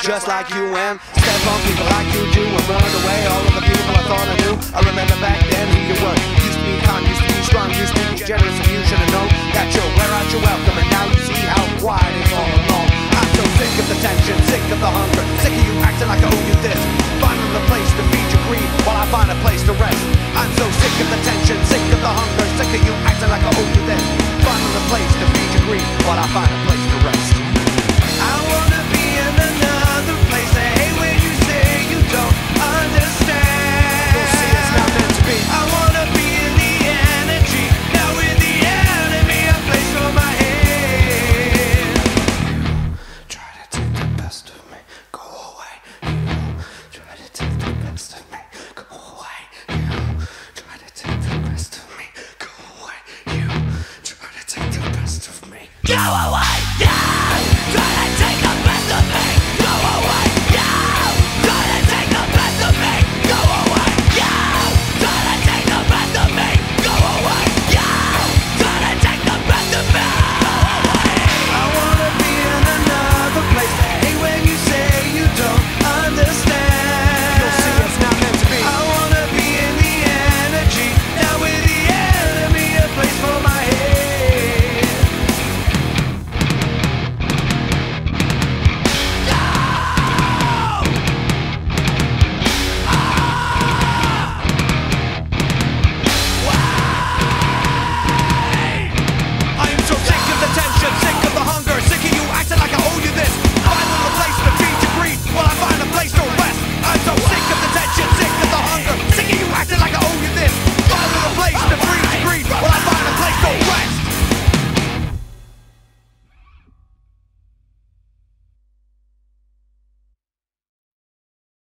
just like you, and step on people like you do and run away all of the people I thought I knew. I remember back then who you were. Used to be kind, used to be strong, used to be generous, and you should have known that you're where out you're welcome, and now you see how quiet it's all alone. I'm so sick of the tension, sick of the hunger, sick of you acting like I owe you this.